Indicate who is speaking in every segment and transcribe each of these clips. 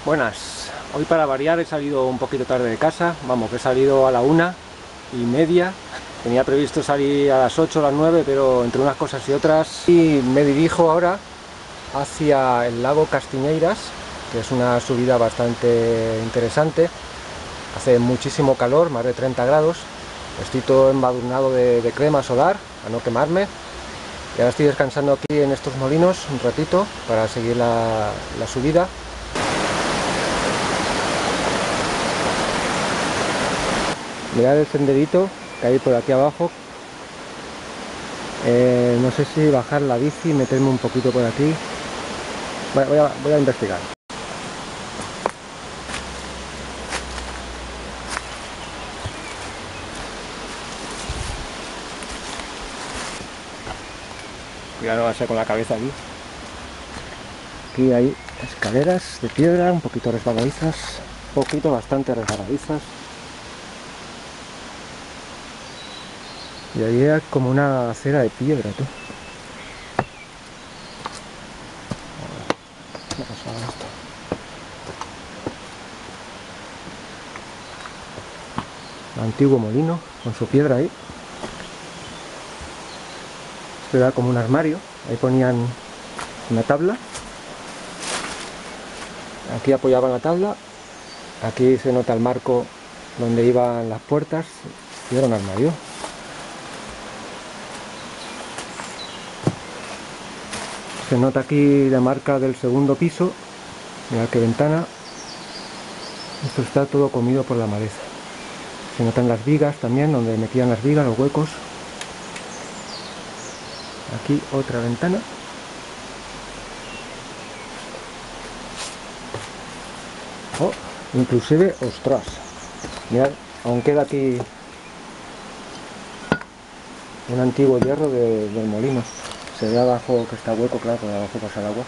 Speaker 1: Buenas, hoy para variar he salido un poquito tarde de casa, vamos, que he salido a la 1:30, tenía previsto salir a las 8 o las 9, pero entre unas cosas y otras, y me dirijo ahora hacia el lago Castiñeiras, que es una subida bastante interesante, hace muchísimo calor, más de 30 grados, estoy todo embadurnado de crema solar, a no quemarme, y ahora estoy descansando aquí en estos molinos un ratito para seguir la subida. Mirad el senderito que hay por aquí abajo. No sé si bajar la bici y meterme un poquito por aquí. Voy a investigar. Cuidado, no va a ser con la cabeza aquí. Aquí hay escaleras de piedra, un poquito resbaladizas, bastante resbaladizas. Y ahí era como una acera de piedra, tú. ¿Qué ha pasado esto? Un antiguo molino con su piedra ahí. Esto era como un armario. Ahí ponían una tabla. Aquí apoyaban la tabla. Aquí se nota el marco donde iban las puertas. Y era un armario. Se nota aquí la marca del segundo piso. Mirad qué ventana. Esto está todo comido por la maleza. Se notan las vigas también, donde metían las vigas, los huecos. Aquí otra ventana. Oh, inclusive, ostras. Mirad, aún queda aquí un antiguo hierro del molino. Se ve abajo que está hueco, claro, por abajo pasa el agua.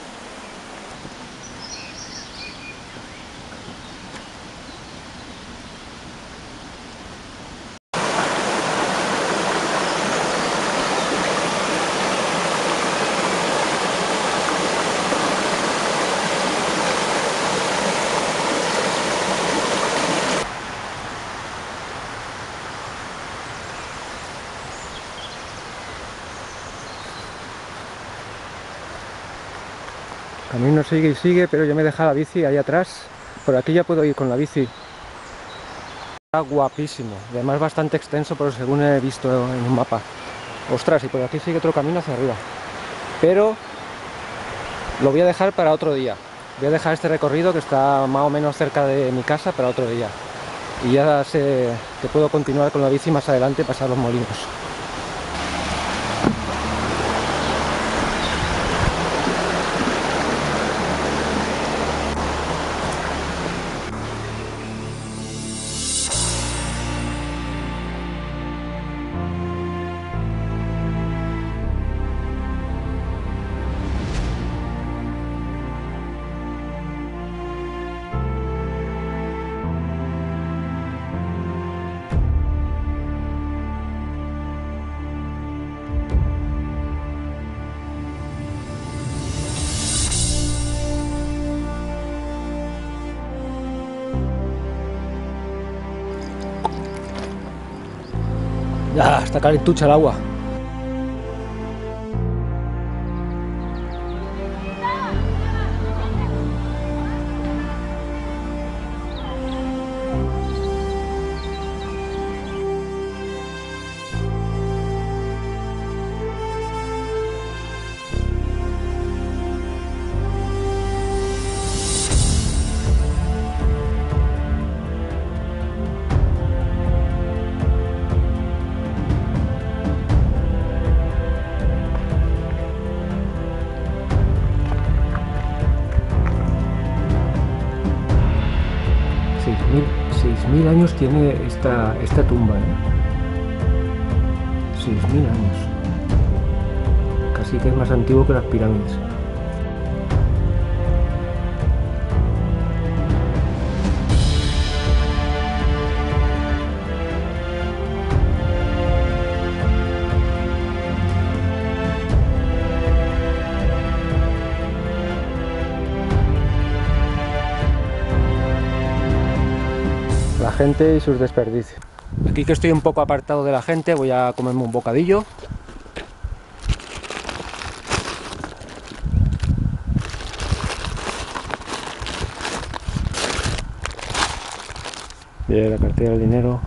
Speaker 1: El camino sigue y sigue, pero yo me he dejado la bici ahí atrás. Por aquí ya puedo ir con la bici. Está guapísimo, y además bastante extenso, pero según he visto en un mapa. Ostras, y por aquí sigue otro camino hacia arriba. Pero lo voy a dejar para otro día. Voy a dejar este recorrido que está más o menos cerca de mi casa para otro día. Y ya sé que puedo continuar con la bici más adelante, pasar los molinos. Ya, está calentucha el agua. Seis mil años tiene esta tumba, ¿eh? 6000 años. Casi que es más antiguo que las pirámides. gente y sus desperdicios. Aquí que estoy un poco apartado de la gente, voy a comerme un bocadillo. Bien, la cartera, el dinero.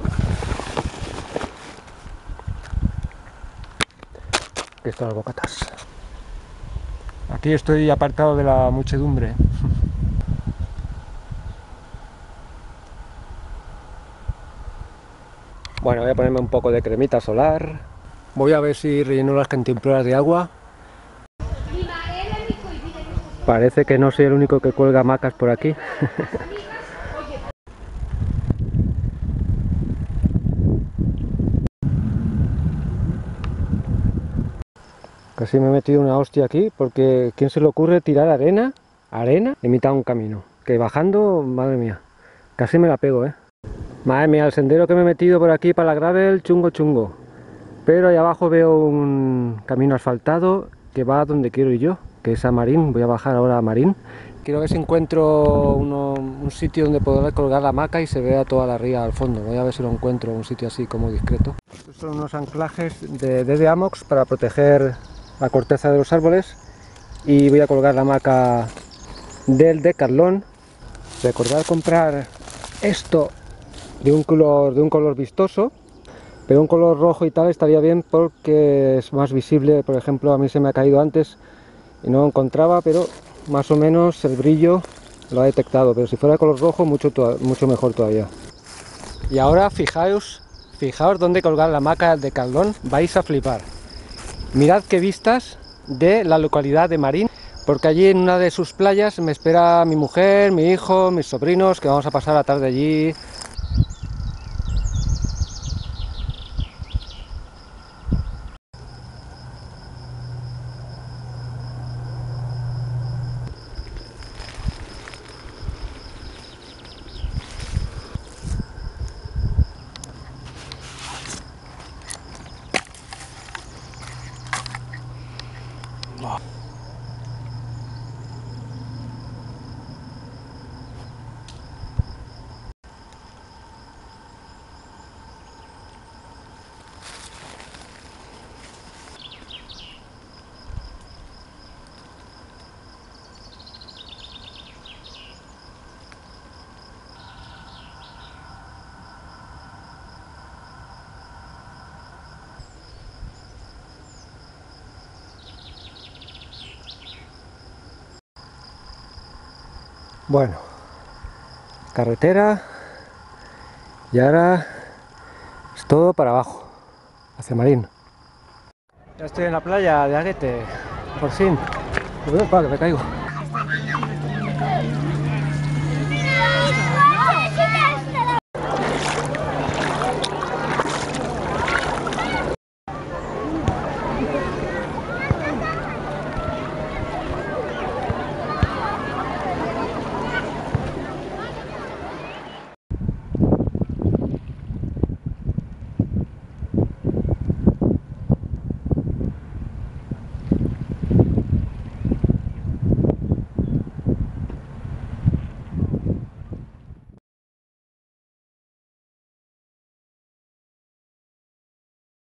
Speaker 1: Aquí están las bocatas. Aquí estoy apartado de la muchedumbre. Bueno, voy a ponerme un poco de cremita solar. Voy a ver si relleno las cantimploras de agua. Parece que no soy el único que cuelga hamacas por aquí. Casi me he metido una hostia aquí, porque ¿quién se le ocurre tirar arena en mitad de un camino? Que bajando, madre mía, casi me la pego, ¿eh? Madre mía, el sendero que me he metido por aquí para la gravel, chungo chungo. Pero ahí abajo veo un camino asfaltado que va a donde quiero ir yo, que es a Marín. Voy a bajar ahora a Marín. Quiero ver si encuentro un sitio donde poder colgar la hamaca y se vea toda la ría al fondo. Voy a ver si lo encuentro, un sitio así como discreto. Estos son unos anclajes de Amox para proteger la corteza de los árboles, y voy a colgar la hamaca del Decathlon. Recordad comprar esto de un color vistoso, pero un color rojo y tal estaría bien porque es más visible. Por ejemplo, a mí se me ha caído antes y no lo encontraba, pero más o menos el brillo lo ha detectado. Pero si fuera de color rojo, mucho mejor todavía. Y ahora fijaos dónde colgar la hamaca del Decathlon, vais a flipar. Mirad qué vistas de la localidad de Marín, porque allí en una de sus playas me espera mi mujer, mi hijo, mis sobrinos, que vamos a pasar la tarde allí. Bueno, carretera, y ahora es todo para abajo, hacia Marín. Ya estoy en la playa de Aguete, por fin. Uy, que me caigo.